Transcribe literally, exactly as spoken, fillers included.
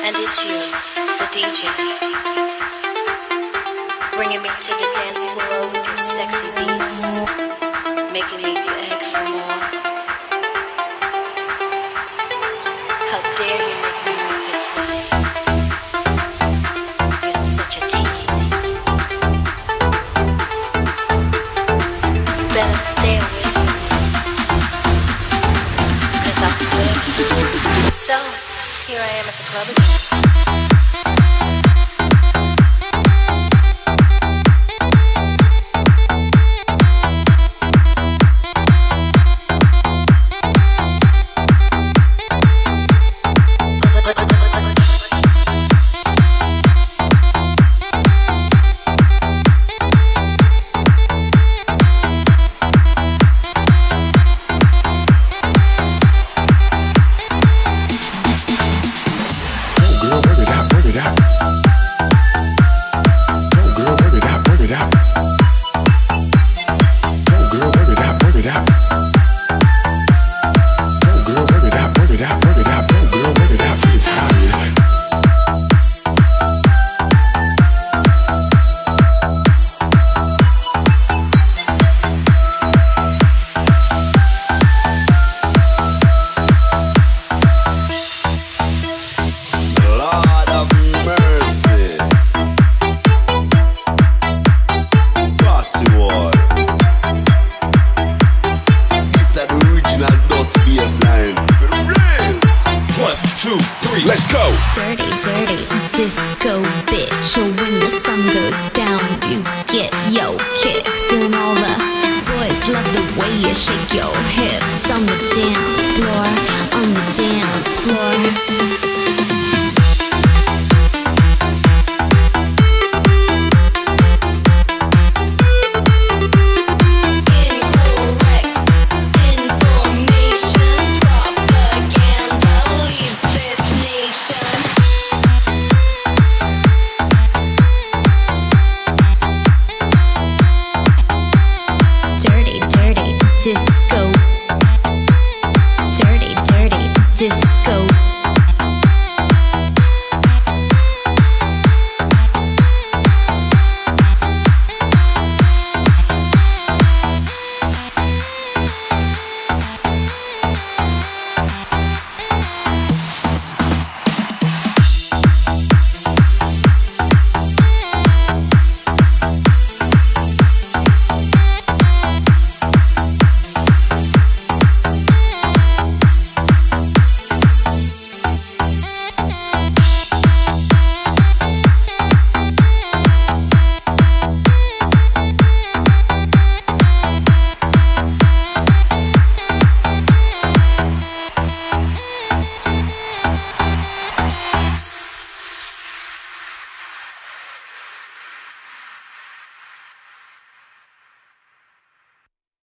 And it's you, the D J, bringing me to the dance floor with your sexy beats, making me beg for more. How dare you make me move this way? You're such a tease. You better stay away from me, 'cause I swear. So, here I am at the club again. Let's go! Dirty, dirty, disco bitch. Or when the sun goes down, you get yo kicks. And all the boys love the way you shake your hips on the dance floor, on the dance